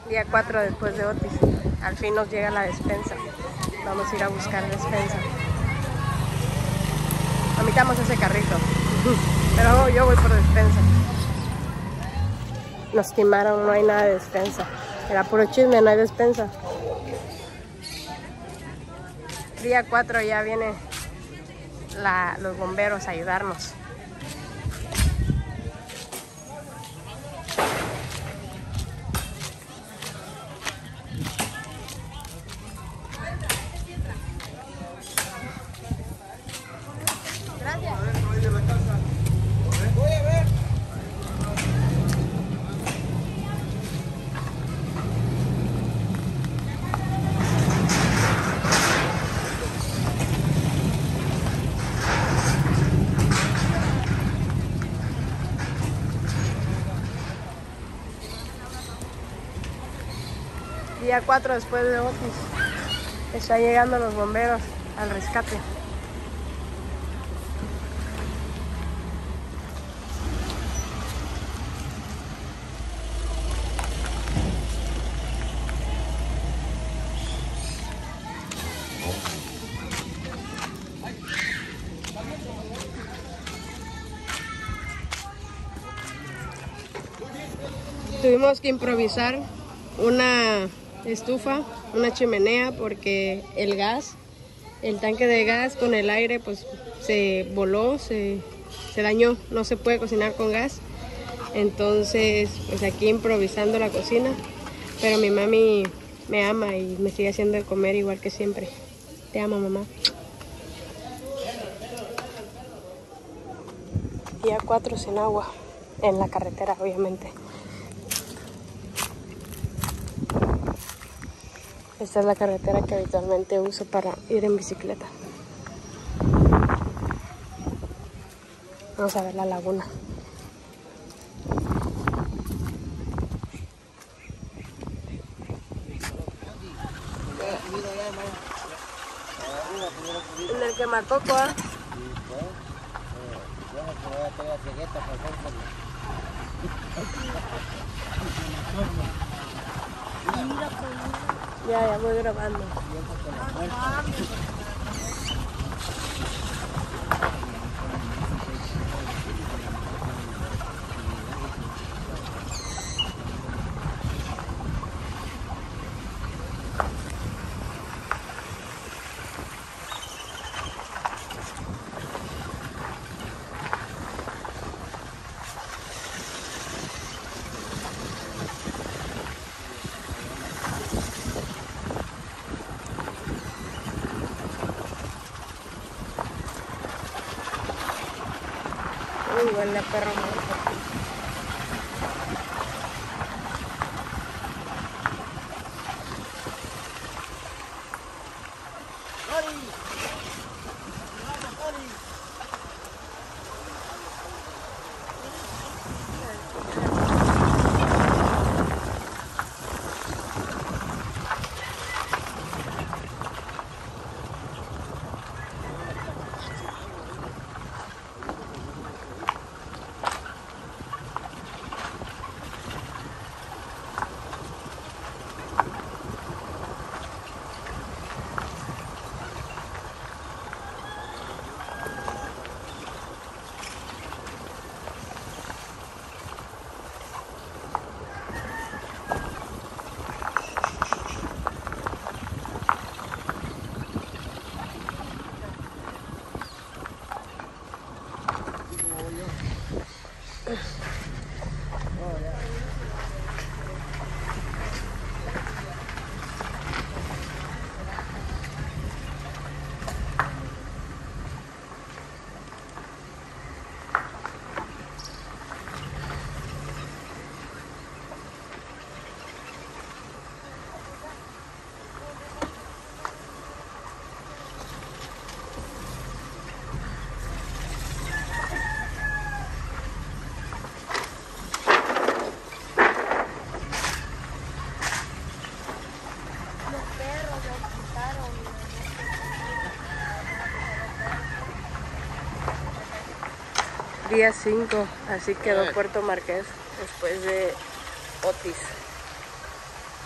Día 4 después de Otis. Al fin nos llega la despensa. Vamos a ir a buscar despensa. Amitamos ese carrito. Pero yo voy por despensa. Nos timaron, no hay nada de despensa. Era puro chisme, no hay despensa. Día 4 ya vienen los bomberos a ayudarnos. Día 4 después de Otis. Están llegando los bomberos al rescate. Tuvimos que improvisar una estufa, una chimenea, porque el gas, el tanque de gas con el aire pues se voló, se dañó, no se puede cocinar con gas. Entonces pues aquí improvisando la cocina, pero mi mami me ama y me sigue haciendo de comer igual que siempre. Te amo, mamá. Día 4 sin agua, en la carretera obviamente. Esta es la carretera que habitualmente uso para ir en bicicleta. Vamos a ver la laguna. En el que mató Coa. Ya voy grabando. Huele a perro muerto. Día 5, así quedó Puerto Marqués después de Otis.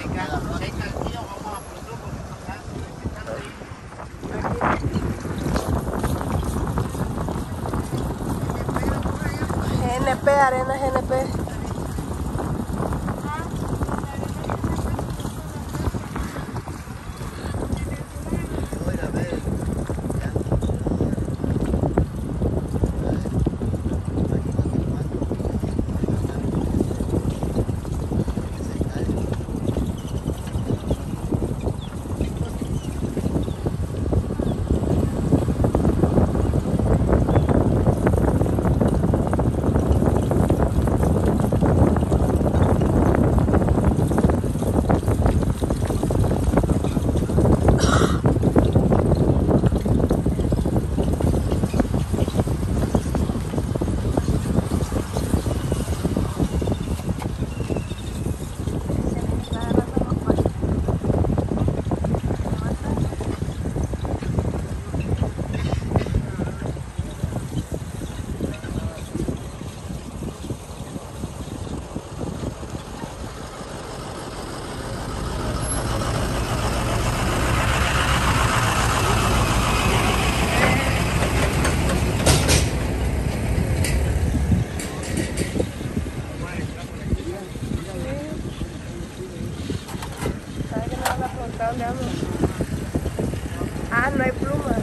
GNP, arena GNP. Ah, no hay plumas.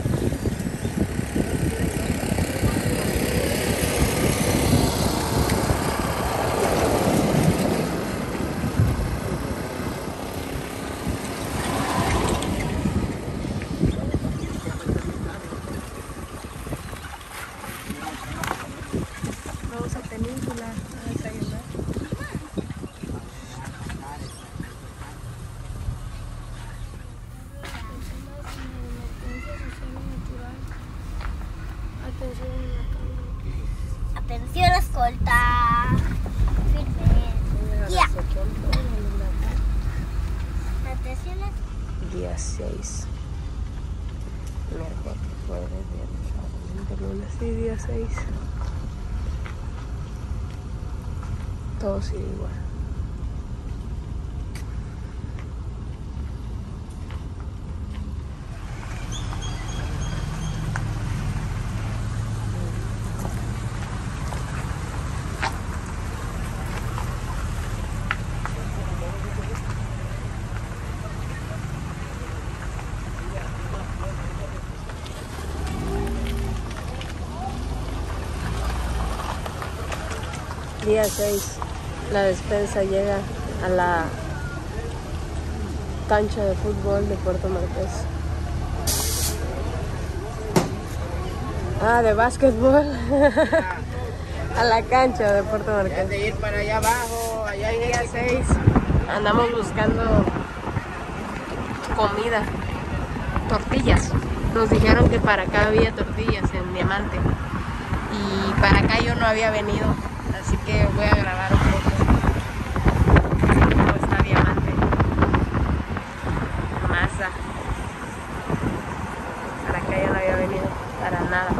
Vamos a Península a desayunar. Atención, escolta. Firme. Ya. Atención. Día 6. Miércoles, jueves, viernes, sábado, domingo, lunes y día 6. Todo sigue igual. Día 6, la despensa llega a la cancha de fútbol de Puerto Marqués. Ah, de básquetbol. A la cancha de Puerto Marqués. De ir para allá abajo, allá hay Día gente. 6, andamos buscando comida, tortillas. Nos dijeron que para acá había tortillas en Diamante. Y para acá yo no había venido. Así que voy a grabar un poco cómo está Diamante. Masa. Para acá yo no había venido para nada.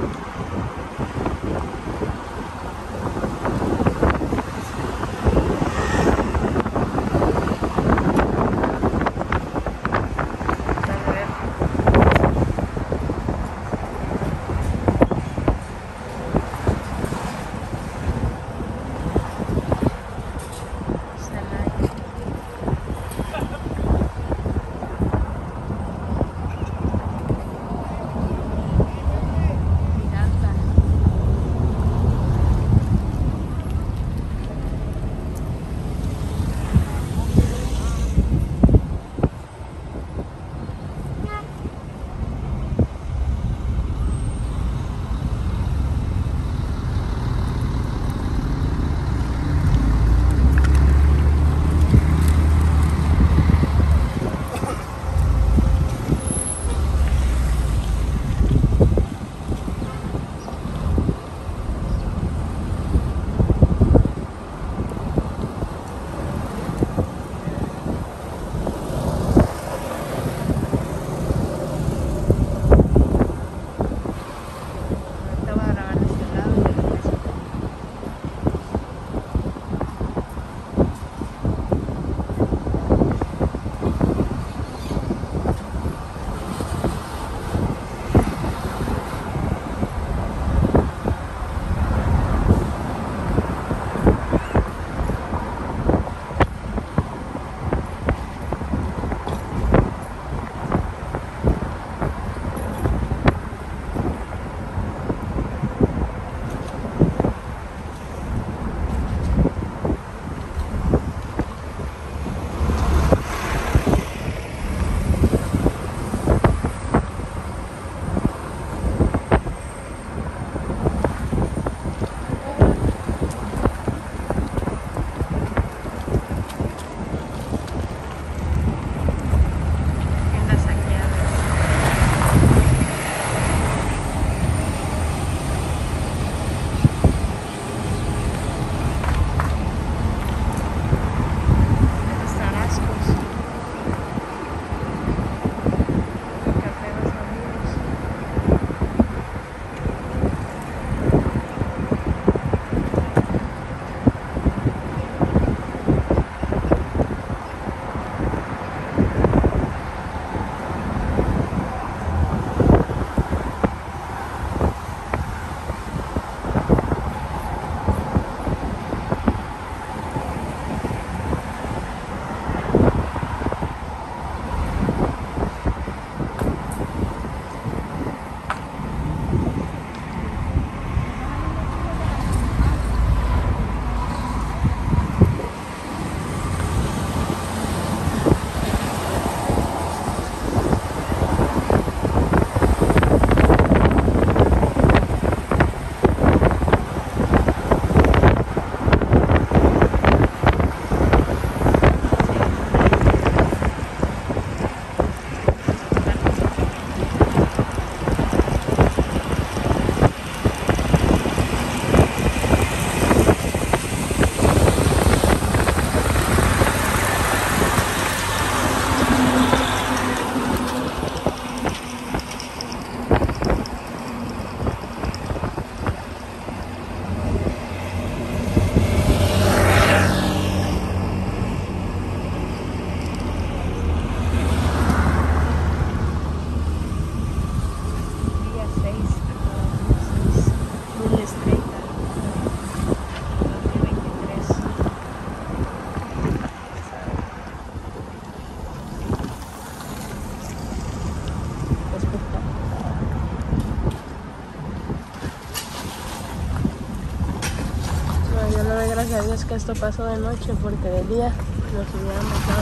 gracias a Dios que esto pasó de noche, porque de día nos hubieran matado.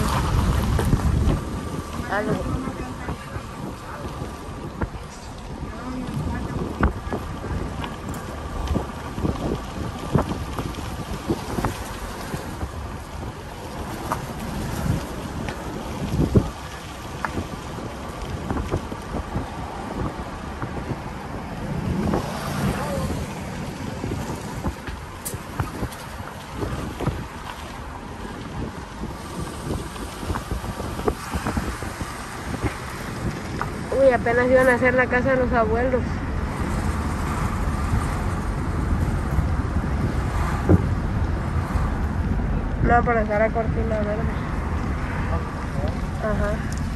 Algo. Uy, apenas iban a hacer la casa de los abuelos. No, para dejar la cortina verde. Ajá.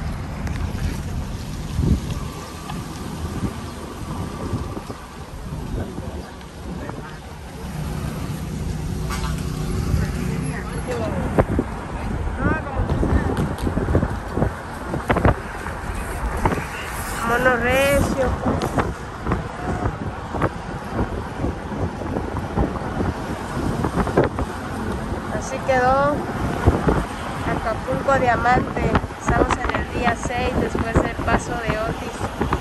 Mono recio. Así quedó Acapulco Diamante. Estamos en el día 6 después del paso de Otis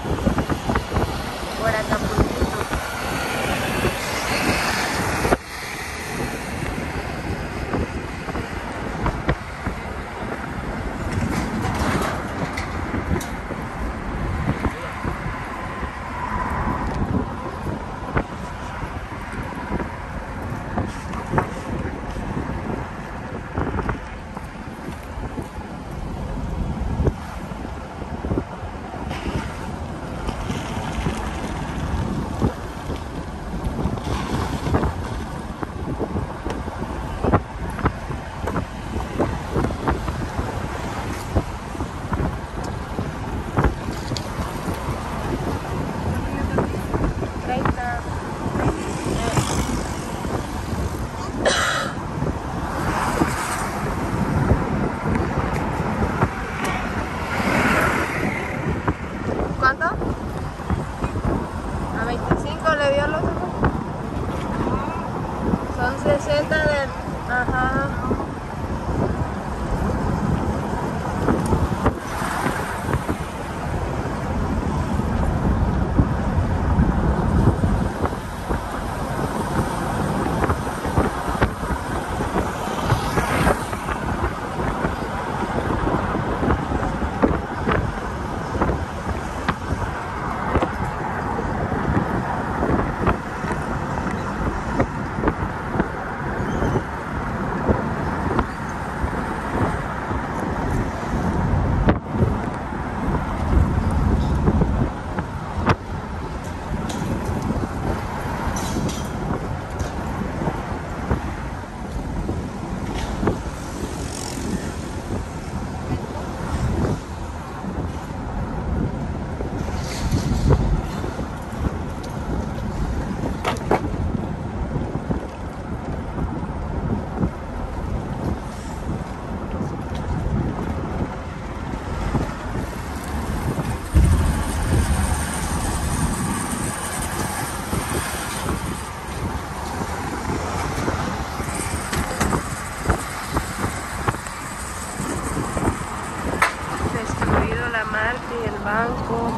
por Acapulco. ¿Cuánto? A 25 le dio el otro. Son 60 de... Ajá. Destruido la marca y el banco.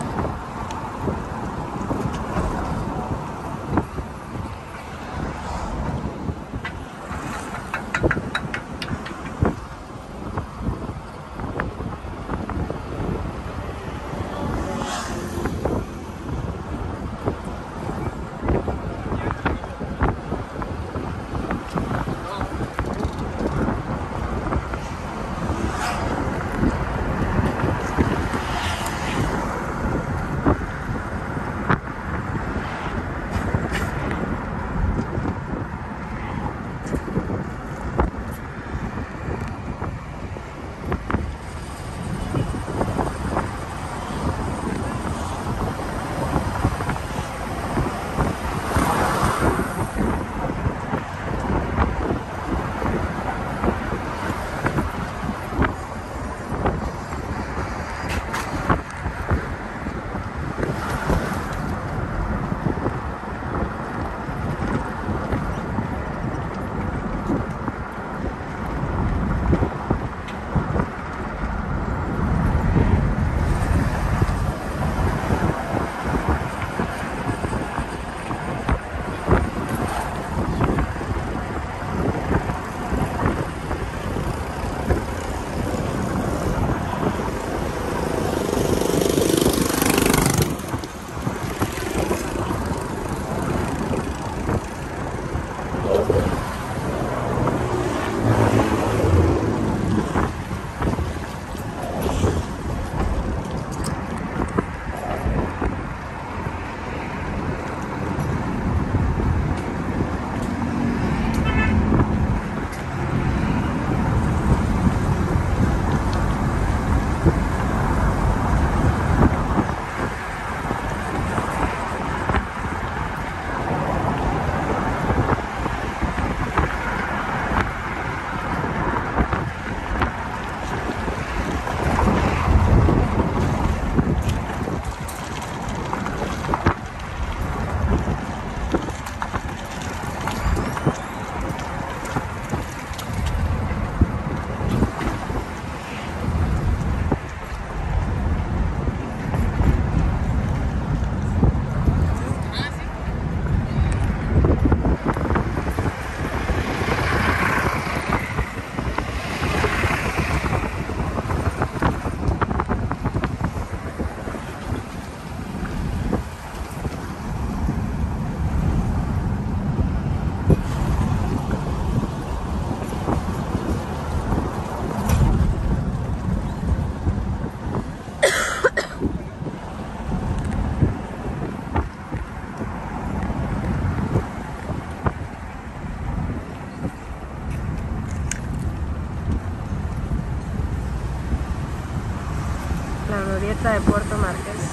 glorieta de Puerto Marqués.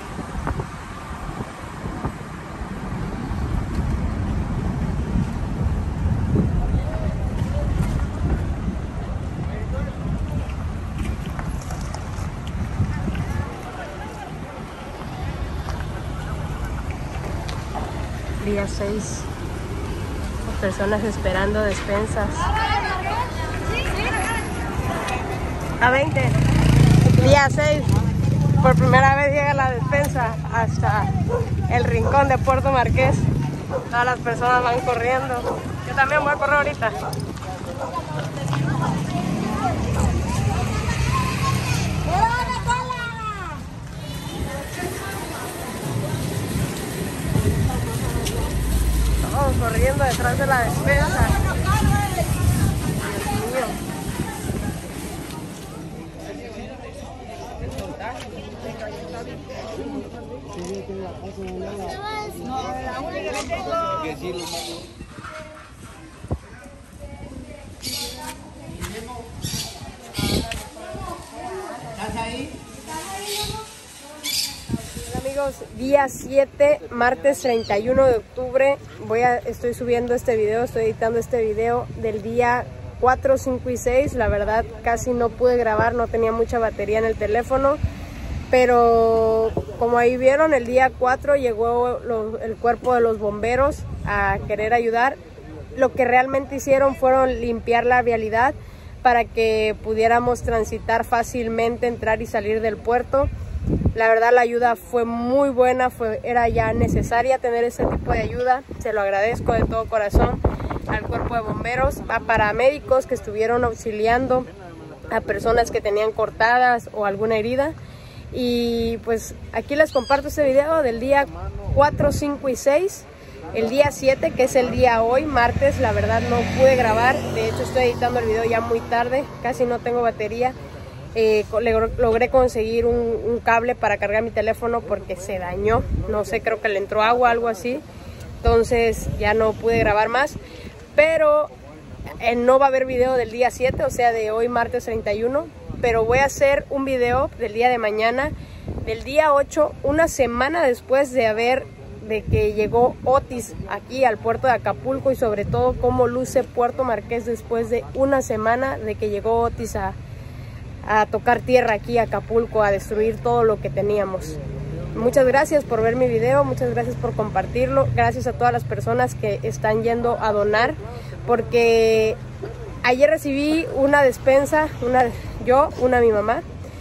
Día 6. Personas esperando despensas. A 20. Día 6. Por primera vez llega la despensa hasta el rincón de Puerto Marqués. Todas las personas van corriendo. Yo también voy a correr ahorita. Todos corriendo detrás de la despensa. Dios mío. Amigos, día 7, martes 31 de octubre, estoy subiendo este video, estoy editando este video del día 4, 5 y 6, la verdad casi no pude grabar, no tenía mucha batería en el teléfono, pero como ahí vieron, el día 4 llegó el cuerpo de los bomberos a querer ayudar. Lo que realmente hicieron fueron limpiar la vialidad para que pudiéramos transitar fácilmente, entrar y salir del puerto. La verdad la ayuda fue muy buena, era ya necesaria tener ese tipo de ayuda. Se lo agradezco de todo corazón al cuerpo de bomberos, a paramédicos que estuvieron auxiliando a personas que tenían cortadas o alguna herida. Y pues aquí les comparto este video del día 4, 5 y 6. El día 7, que es el día hoy, martes, la verdad no pude grabar. De hecho estoy editando el video ya muy tarde, casi no tengo batería. Logré conseguir un cable para cargar mi teléfono porque se dañó, no sé, creo que le entró agua, algo así, entonces ya no pude grabar más, pero no va a haber video del día 7, o sea de hoy martes 31, pero voy a hacer un video del día de mañana, del día 8, una semana después de que llegó Otis aquí al puerto de Acapulco, y sobre todo cómo luce Puerto Marqués después de una semana de que llegó Otis a tocar tierra aquí a Acapulco, a destruir todo lo que teníamos. Muchas gracias por ver mi video, muchas gracias por compartirlo, gracias a todas las personas que están yendo a donar, porque ayer recibí una despensa, una mi mamá,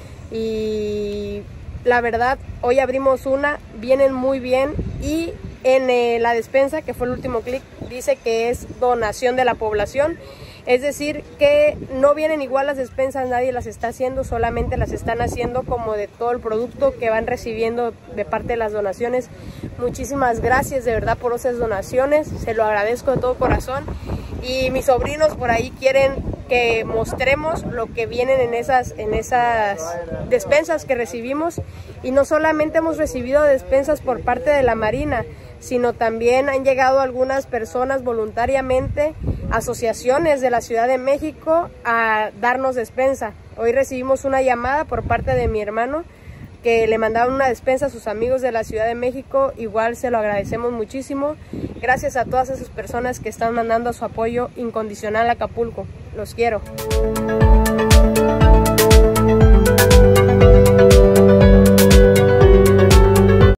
y la verdad hoy abrimos una, vienen muy bien, y en la despensa, que fue el último clic, dice que es donación de la población. Es decir, que no vienen igual las despensas, nadie las está haciendo, solamente las están haciendo como de todo el producto que van recibiendo de parte de las donaciones. Muchísimas gracias de verdad por esas donaciones, se lo agradezco de todo corazón. Y mis sobrinos por ahí quieren que mostremos lo que vienen en esas despensas que recibimos. Y no solamente hemos recibido despensas por parte de la Marina, sino también han llegado algunas personas voluntariamente, asociaciones de la Ciudad de México, a darnos despensa. Hoy recibimos una llamada por parte de mi hermano que le mandaban una despensa a sus amigos de la Ciudad de México. Igual se lo agradecemos muchísimo. Gracias a todas esas personas que están mandando su apoyo incondicional a Acapulco. Los quiero.